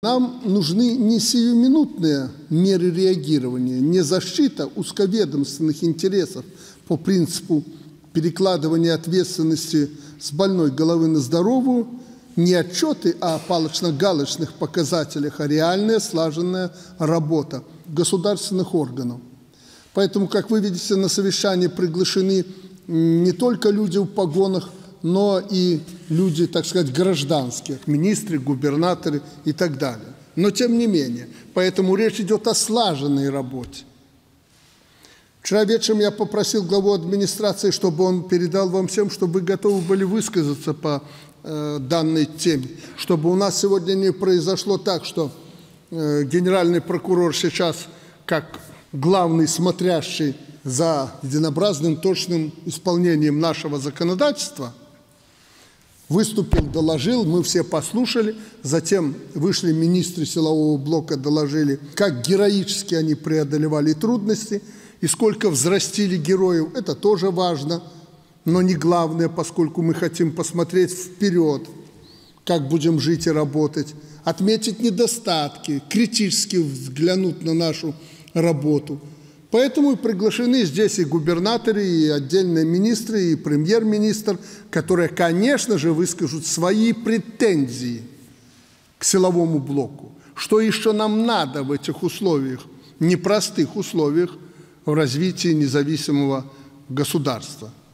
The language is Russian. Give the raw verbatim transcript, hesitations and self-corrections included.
Нам нужны не сиюминутные меры реагирования, не защита узковедомственных интересов по принципу перекладывания ответственности с больной головы на здоровую, не отчеты о палочно-галочных показателях, а реальная слаженная работа государственных органов. Поэтому, как вы видите, на совещании приглашены не только люди в погонах, но и люди, так сказать, гражданские, министры, губернаторы и так далее. Но тем не менее, поэтому речь идет о слаженной работе. Вчера вечером я попросил главу администрации, чтобы он передал вам всем, чтобы вы готовы были высказаться по э, данной теме, чтобы у нас сегодня не произошло так, что э, генеральный прокурор сейчас, как главный смотрящий за единообразным точным исполнением нашего законодательства, выступил, доложил, мы все послушали, затем вышли министры силового блока, доложили, как героически они преодолевали трудности и сколько взрастили героев. Это тоже важно, но не главное, поскольку мы хотим посмотреть вперед, как будем жить и работать, отметить недостатки, критически взглянуть на нашу работу. Поэтому и приглашены здесь и губернаторы, и отдельные министры, и премьер-министр, которые, конечно же, выскажут свои претензии к силовому блоку. Что еще нам надо в этих условиях, непростых условиях в развитии независимого государства.